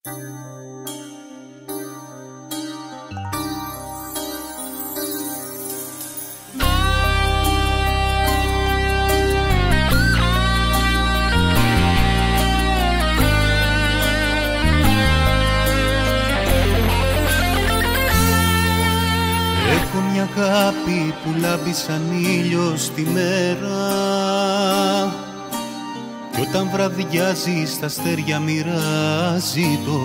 Έχω μια αγάπη που λάμπει σαν ήλιος τη μέρα, κι όταν βραδιάζει στα αστέρια μοιράζει το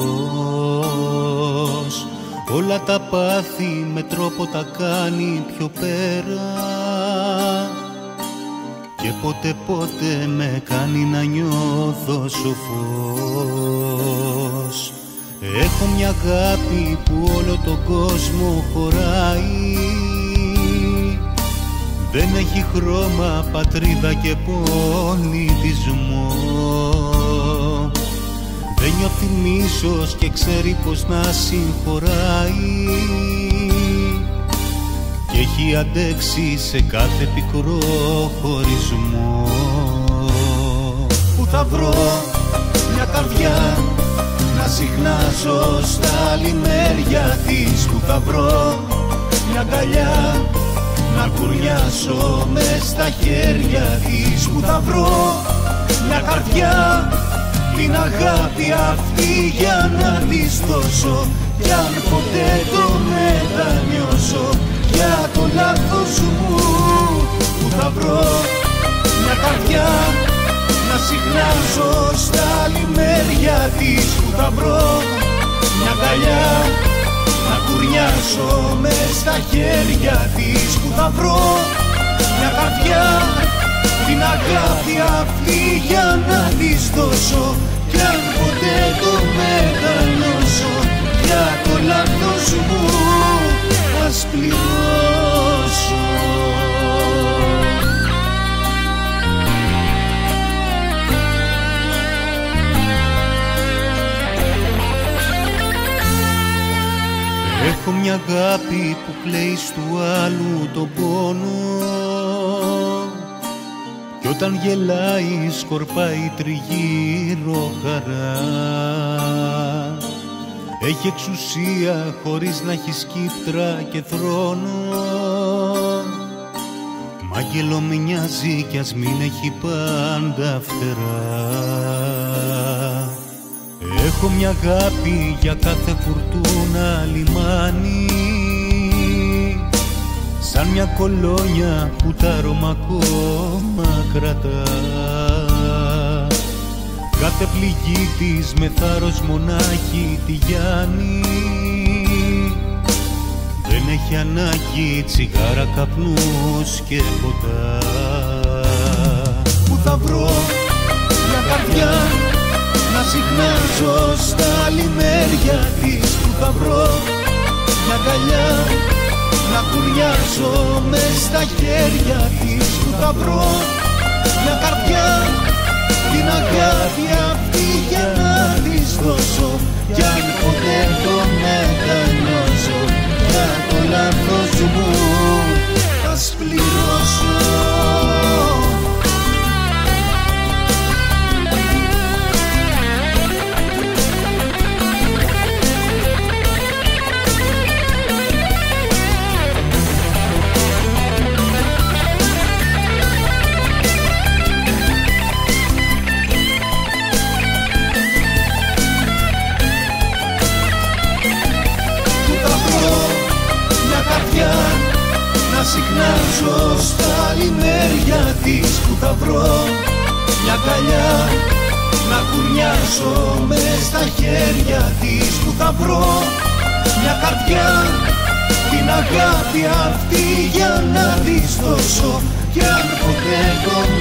φως. Όλα τα πάθη με τρόπο τα κάνει πιο πέρα, και ποτέ με κάνει να νιώθω σοφός. Έχω μια αγάπη που όλο τον κόσμο χωράει, δεν έχει χρώμα, πατρίδα και πολιτισμό. Δεν νιώθει μίσος και ξέρει πως να συγχωράει, και έχει αντέξει σε κάθε πικρό χωρισμό. Πού θα βρω μια καρδιά να συχνάζω στα λιμέρια της, που θα βρω μια αγκαλιά να κουρνιάσω μες στα χέρια της, που θα βρω μια καρδιά την αγάπη αυτή για να της δώσω, κι αν ποτέ το μετανιώσω για το λάθος μου. Που θα βρω μια καρδιά να συχνάζω στα λιμέρια της, που θα βρω μια αγκαλιά να κουρνιάσω μες στα χέρια της, που θα βρω μια καρδιά την αγάπη αυτή για να της δώσω, κι αν ποτέ το μετανιώσω για το λάθος μου ας πληρώσω. Έχω μια αγάπη που κλαίει στου άλλου τον πόνο, κι όταν γελάει σκορπάει τριγύρω χαρά. Έχει εξουσία χωρίς να έχει σκύπτρα και θρόνο, μ' άγγελο μοιάζει κι ας μην έχει πάντα φτερά. Έχω μια αγάπη για κάθε φουρτούνα λιμάνι, σαν μια κολόνια που τα αρώμα ακόμα κρατά. Κάθε πληγή της με θάρρος μονάχη τη γιάνει, δεν έχει ανάγκη τσιγάρα, καπνούς και ποτά. Πού θα βρω μια καρδιά να συχνάζω στα λιμέρια της, που θα βρω μια αγκαλιά να κουρνιάσω μες στα χέρια της, που θα βρω μια καρδιά την αγάπη αυτή για να της δώσω, κι αν ποτέ το μετανιώσω για το λάθος μου ας πληρώσω. Να συχνάζω στα λιμέρια της, που θα βρω μια αγκαλιά να κουρνιάσω μες στα χέρια της, που θα βρω μια καρδιά την αγάπη αυτή για να της δώσω, κι αν ποτέ το